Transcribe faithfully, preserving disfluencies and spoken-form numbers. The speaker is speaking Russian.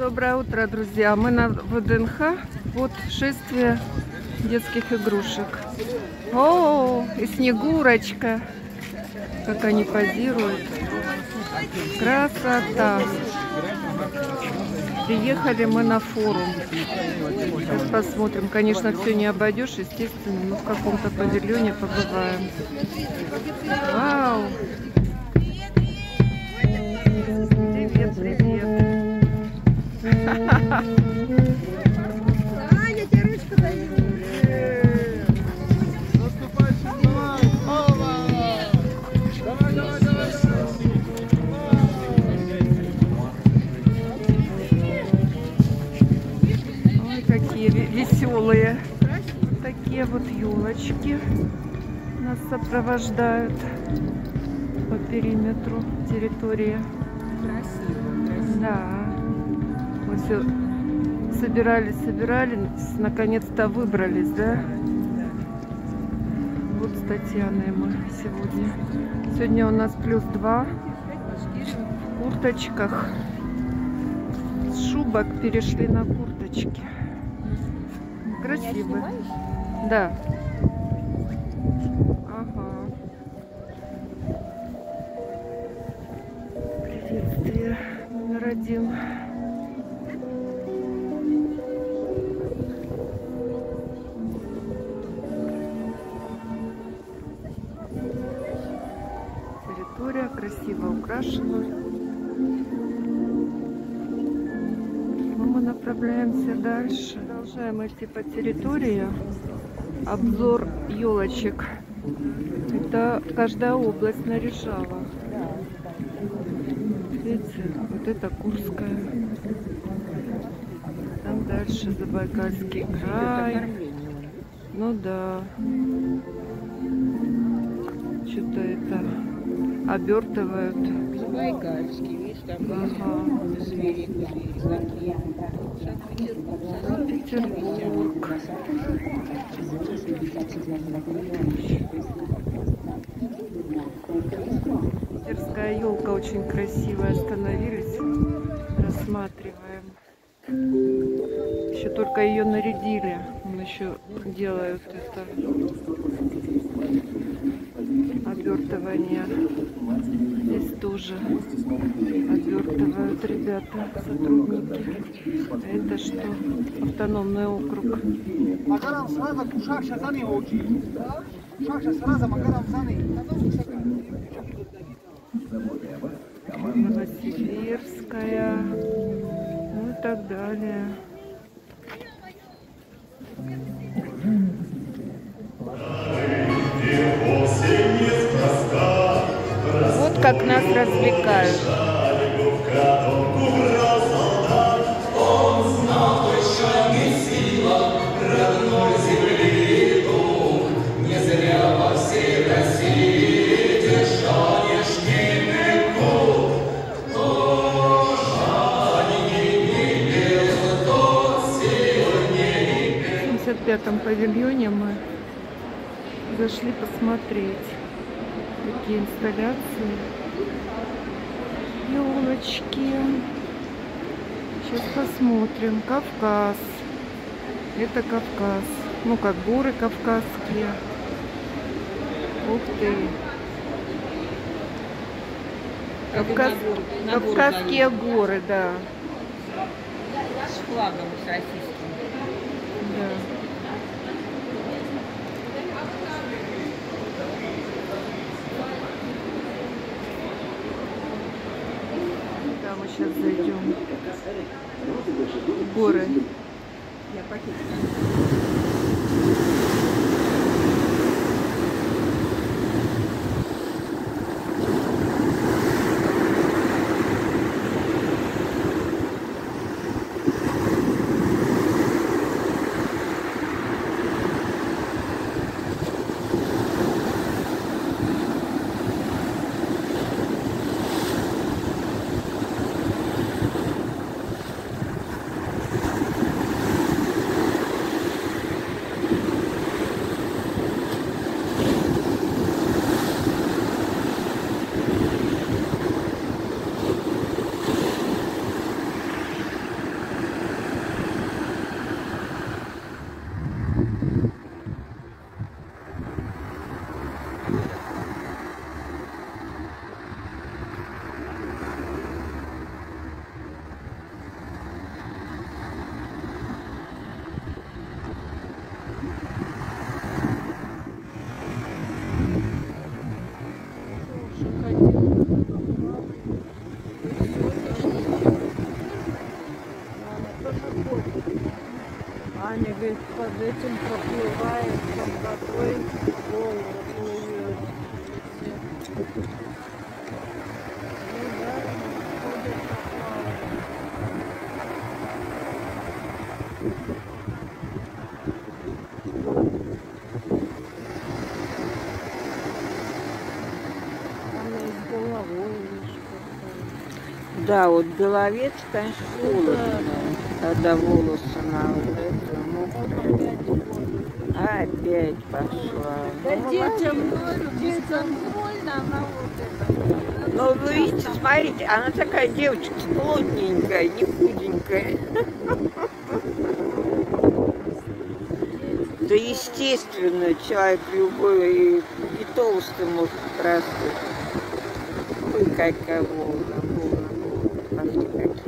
Доброе утро, друзья! Мы на ВДНХ, вот шествие детских игрушек. О, и Снегурочка! Как они позируют! Красота! Приехали мы на форум. Сейчас посмотрим. Конечно, все не обойдешь, естественно, но в каком-то павильоне побываем. Вау! Привет, привет! А, я тебе ручку даю. Давай, давай, давай. Ой, какие веселые. Такие вот елочки нас сопровождают по периметру территории. Красиво, красиво. Да. Мы все собирались, собирались, наконец-то выбрались, да? Вот с Татьяной мы сегодня. Сегодня у нас плюс два. В курточках. С шубок перешли на курточки. Красиво. Да. Ага. Приветствие номер один. Территория красиво украшена. Но мы направляемся дальше. Продолжаем идти по территории. Обзор елочек. Это каждая область наряжала. Видите, вот это Курская. Там дальше Забайкальский край. Ну да. Что-то это обертывают. Забайкальский, видишь, там Ага. звери, звери такие. Санкт-Петербург. Питерская елка очень красивая. Остановились, рассматриваем. Еще только ее нарядили. Он еще делают это обертывание. Здесь тоже обертывают ребята, сотрудники. Это что? Автономный округ. Новосибирская. Ну и так далее. Вот как нас развлекают. В семьдесят пятом павильоне мы зашли посмотреть такие инсталляции, елочки. Сейчас посмотрим. Кавказ. Это Кавказ. Ну как горы кавказские. Ух ты. Кавказ... Кавказские горы, да. С флагом, с российским. Да. Да, мы сейчас зайдем в горы. Я пакет. Аня говорит, под этим проплывает, там такой голову плывет. Ну да, ходят Она и с головой немножко. Да, вот головец, конечно, холодно, когда волосы на это, ну, опять пошла. Да детям, детям больно, она вот это. Ну, вы видите, смотрите, она такая девочка плотненькая, не худенькая. Да, естественно, человек любой и, и толстый может расти. Ой, какая волна, волна, волна, пошли какие.